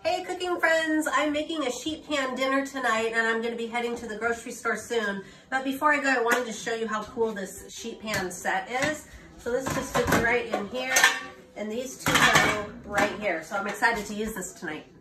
Hey cooking friends, I'm making a sheet pan dinner tonight and I'm going to be heading to the grocery store soon. But before I go, I wanted to show you how cool this sheet pan set is. So this just fits right in here and these two go right here. So I'm excited to use this tonight.